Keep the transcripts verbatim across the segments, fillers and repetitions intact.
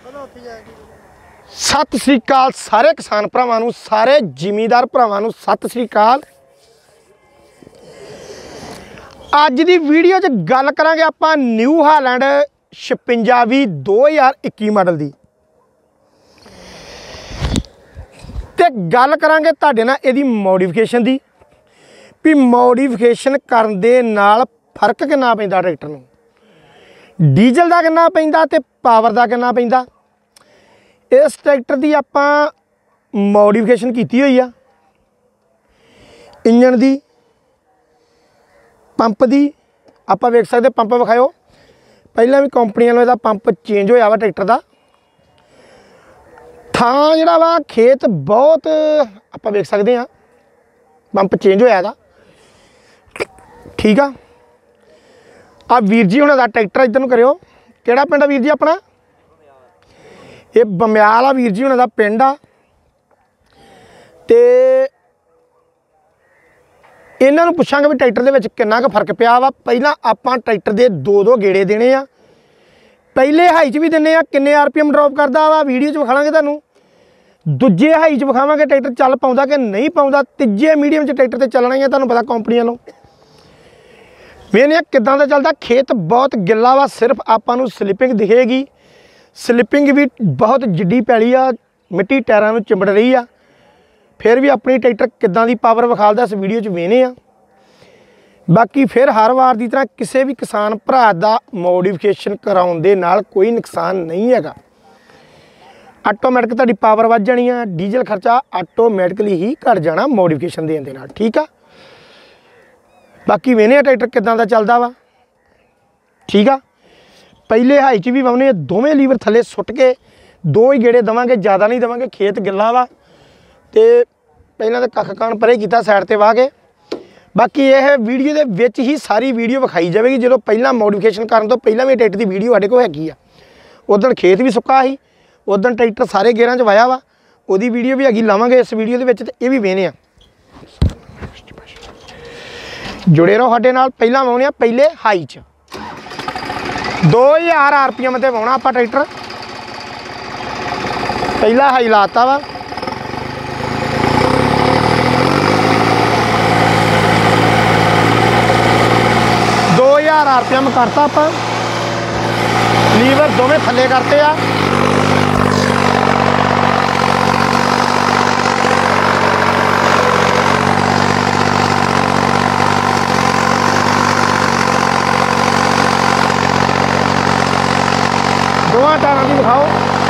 सत श्री अकाल सारे किसान भरावां नूं, सारे जिमीदार भरावां नूं सत श्री अकाल। अज दी वीडियो च गल करांगे आपां न्यू हालैंड छप्पन भी दो हज़ार इक्की मॉडल दी, ते गल करांगे तुहाडे नाल इहदी मॉडिफिकेशन दी भी मॉडिफिकेशन करन दे नाल फर्क किन्ना पैंदा ट्रैक्टर नूं, डीजल दा किन्ना पैंदा ते पावर दा किन्ना पैंदा। इस ट्रैक्टर की आपां मॉडिफिकेशन कीती हुई आ, इंजन दी, पंप दी आपां वेख सकदे, पंप विखाओ पहला भी कंपनी वालों इहदा पंप चेंज होया वा ट्रैक्टर दा। थां जिहड़ा वा खेत बहुत आपां वेख सकदे हां, पंप चेंज होया दा, ठीक आ। आ वीर जी हुणां दा ट्रैक्टर इधर नूं करियो, किहड़ा पिंड आ वीर जी अपना? ये बमयाल आ वीर जी हुणां दा पिंड आ। ते इन्हां नूं पुछांगे भी ट्रैक्टर दे विच किन्ना क फर्क पिया वा। पहिलां आपां ट्रैक्टर दे दो दो गेड़े देने आ, पहले हाई च भी दिंदे आ, किन्ने आर पी एम ड्रॉप करदा वा वीडियो च विखावांगे तुहानूं, दूजे हाई च विखावांगे ट्रैक्टर चल पाउंदा कि नहीं पाउंदा, तीजे मीडियम च ट्रैक्टर ते चलना ही आ, तुहानूं पता कंपनी वालों वेने किदां दा चलदा। खेत बहुत गिल्ला वा, सिर्फ आपां नूं स्लिपिंग दिखेगी, स्लिपिंग भी बहुत जिड्डी पैली आ, मिट्टी टायरां नूं चिंबड़ रही आ। फिर भी अपनी ट्रैक्टर किदां दी पावर विखालदा इस वीडियो च वेने आ। बाकी फिर हर वार की तरह किसी भी किसान भरा दा मॉडिफिकेशन कराउण दे नाल कोई नुकसान नहीं हैगा। आटोमैटिक तुहाडी पावर वध जानी है, डीजल खर्चा आटोमैटिकली ही घट जाना मॉडिफिकेशन देण दे नाल, ठीक आ। बाकी वेने ट्रैक्टर किदां दा चलदा वा, ठीक आ। पहले हाई च भी पाउने, दोवें लीवर थले सुट के दो ही गेड़े देवांगे, ज़्यादा नहीं देवांगे, खेत गिल्ला वा। ते पहलां तो कख कान परे कीता साइड ते वाह के, बाकी यह वीडियो दे विच ही सारी वीडियो विखाई जाएगी। जो पहला मॉडिफिकेशन करन तो पहला भी ट्रैक्टर की वीडियो साडे कोल हैगी आ। उदण खेत भी सुक्का ही, उदण ट्रैक्टर सारे गेरां च वाया वा, उहदी वीडियो भी हैगी, लावांगे इस वीडियो दे विच, ते इह भी वेने आ। जुड़े रहो साडे नाल। पहला वाउने आ पहले हाई च दो हज़ार आर पी एम ते वाउणा आपां ट्रैक्टर, पहला हाई लाता वा, दो हज़ार आर पी एम करता आपां, लीवर दोवें थले करते आ। दोवां टायरां दी दिखाओ,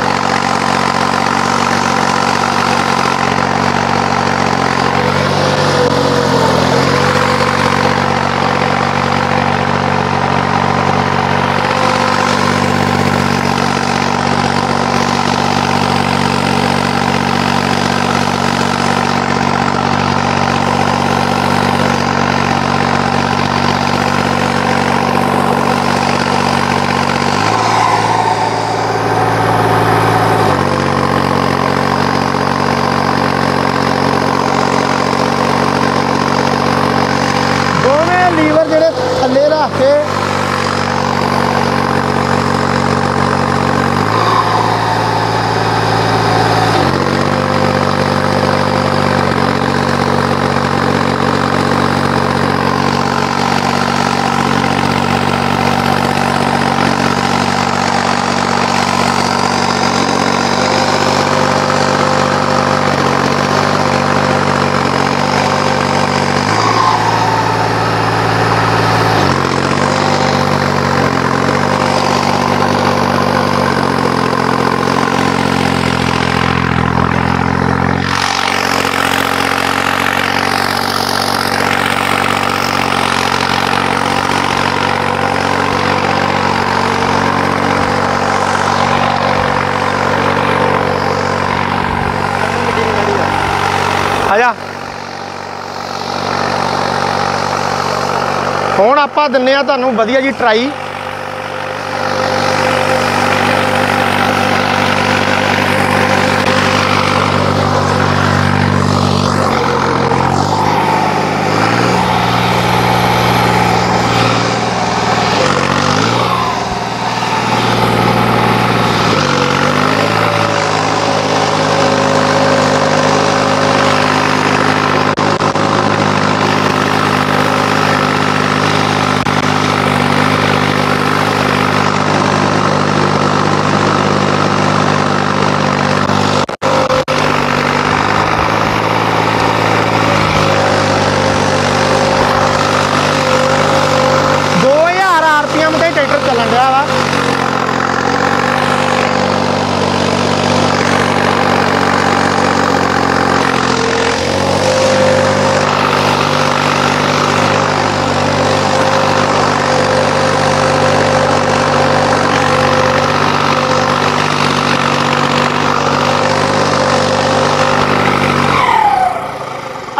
लीवर जेडे थले रख के आजा हुण आपां दिन्ने आ तुहानूं वधिया जी ट्राई।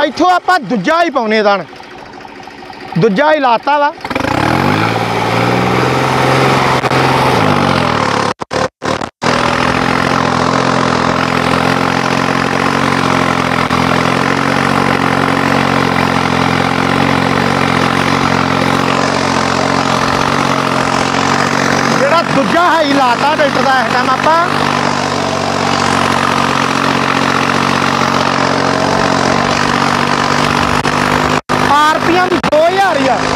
इत्थों आपां दूजा ही पाउने दन दूजा ही लाता वा दूजा हाई लाता ट्रैक्टर का इस टाइम आप आर पी एम दो हज़ार ही है।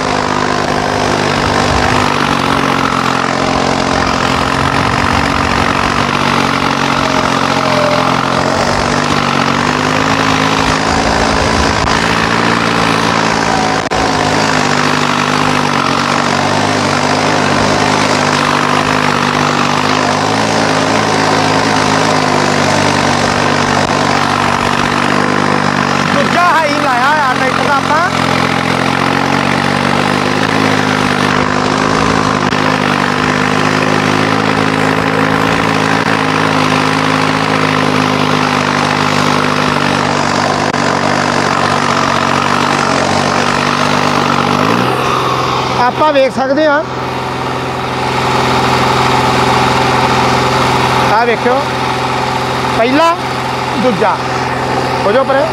आप वेख सकते हैं आ वेखो पहला दूजा हो जाओ पर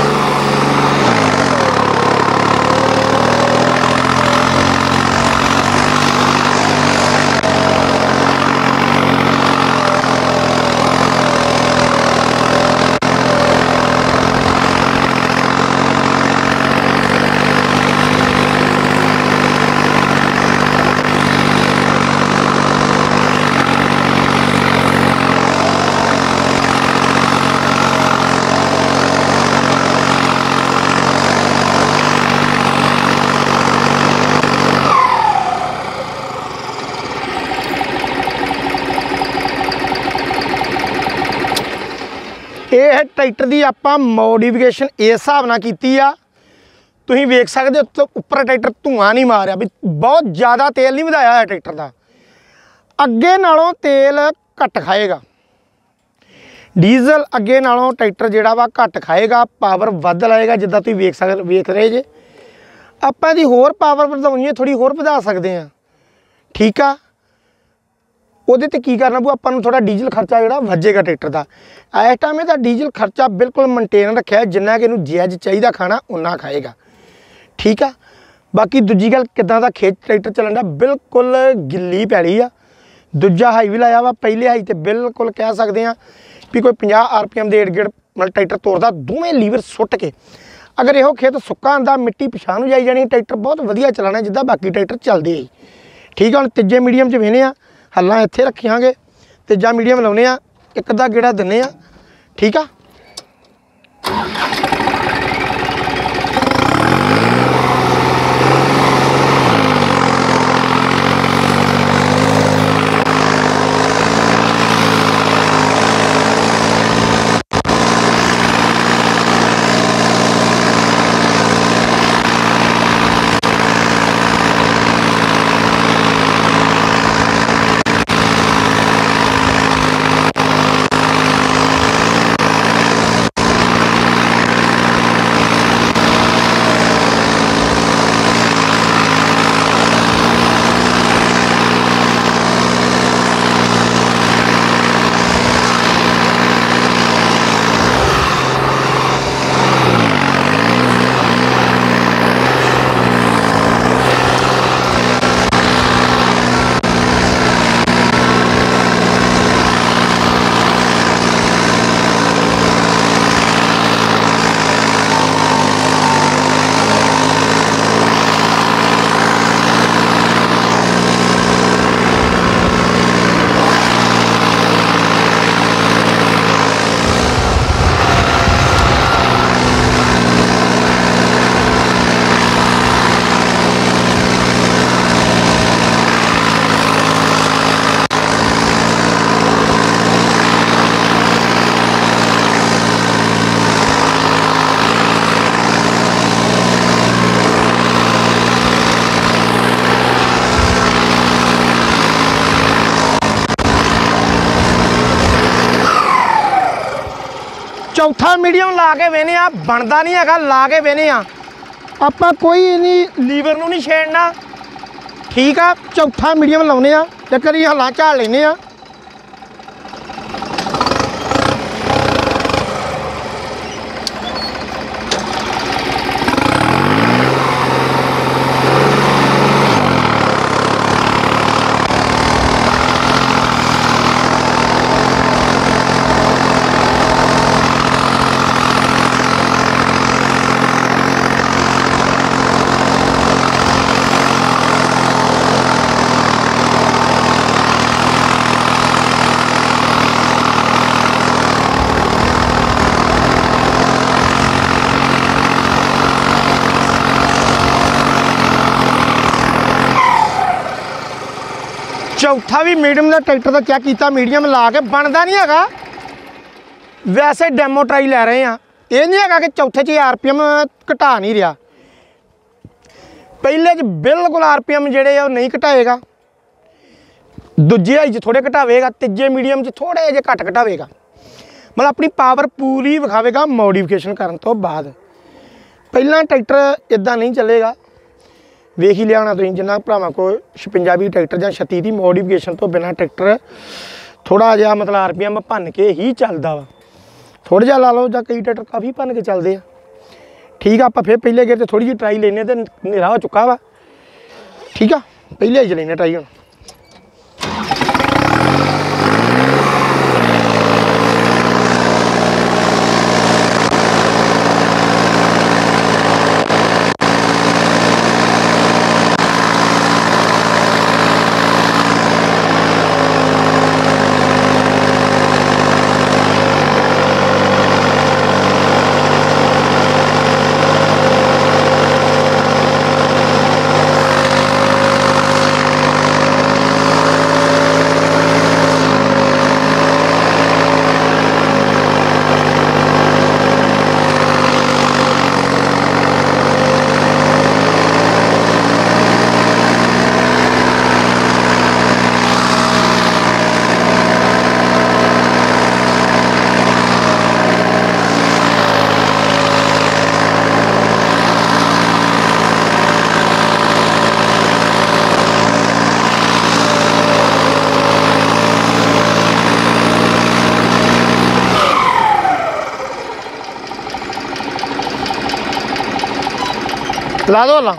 यह ट्रैक्टर की आप मॉडिफिकेशन इस हिसाब नाल कीती आ। तुसीं वेख सकते हो उपर ट्रैक्टर धुआं नहीं मारिया भी बहुत ज़्यादा तेल नहीं वधाया है ट्रैक्टर का। अगे नालों तेल घट खाएगा डीजल अगे नालों ट्रैक्टर जिहड़ा वा घट खाएगा पावर वध लाएगा। जिद्दां तुसीं वेख सक वेख रहे जे आपां दी होर पावर वधाउणी है थोड़ी होर वधा सकते हैं ठीक आ। ਉਹਦੇ ਤੇ ਕੀ करना पू ਆਪਾਂ ਨੂੰ थोड़ा डीजल खर्चा ਜਿਹੜਾ ਵੱਜੇਗਾ ट्रैक्टर का। इस टाइम ਇਹਦਾ डीजल खर्चा बिल्कुल मेनटेन रखा जिन्ना कि ਇਹਨੂੰ ਜਾਇਜ਼ ਚਾਹੀਦਾ खाना उन्ना खाएगा ठीक आ। बाकी दूजी गल किदां दा खेच ट्रैक्टर चलन दा बिल्कुल गिल्ली पैली आ। दूजा हाई भी लाया वा पहले हाई ते बिल्कुल कह सकते हैं भी कोई पचास आर पी एम के इर्द गिर्द मतलब ट्रैक्टर तोड़दा दोवें लीवर सुट के। अगर यो खेत सुक्का आंदा मिट्टी पिछां नूं जाई जानी ट्रैक्टर बहुत वधिया चलाना जिद्दां बाकी ट्रैक्टर चलदे ठीक है। हुण तीजे मीडियम च वेने आ हल्लां इत्थे रखियागे तीजा मीडियम लाउने आ एक अद्धा गेड़ा दिन्ने आ ठीक आ। चौथा मीडियम ला के वेने आ बनता नहीं है ला के वेने आ ਆਪਾਂ कोई नहीं लीवर नूं नहीं छेड़ना ठीक आ। चौथा मीडियम लाने आ ते करी हल्ला झाड़ लेने आ। चौथा भी मीडियम का ट्रैक्टर का चेक किया मीडियम ला के बनता नहीं है वैसे डैमो ट्राई लै रहे हैं। ये नहीं है कि चौथे च आर पी एम घटा नहीं रहा पहले च बिल्कुल आर पी एम जोड़े नहीं घटाएगा दूजे हाई च थोड़े घटावेगा तीजे मीडियम च थोड़े जे घट घटावेगा मतलब अपनी पावर पूरी विखावेगा मॉडिफिकेशन करने तो बाद। पहला ट्रैक्टर इदा नहीं चलेगा वेख ही लिया तुम जिन्ना भरावां को छपंजा भी ट्रैक्टर या छत्ती की मॉडिफिकेशन तो बिना ट्रैक्टर थोड़ा जहा मतलब आर पी एम भन के ही चलता वा थोड़ा जहा ला लो या कई ट्रैक्टर काफ़ी भन के चलते हैं ठीक है। आप फिर पहले गेर से थोड़ी जी ट्राई लेने तो हनेरा हो चुका वा ठीक है पहले ही लेने ट्राई हम ला दो ला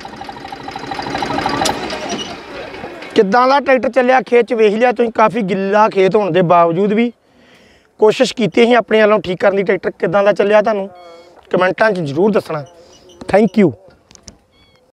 किदां दा ट्रैक्टर चलिया खेत च वेख लिया तुसीं काफ़ी गिल्ला खेत होने के बावजूद भी कोशिश की ही अपने वालों ठीक करने ट्रैक्टर किदां दा चलिया तुहानूं कमेंटां च जरूर दसना। Thank you.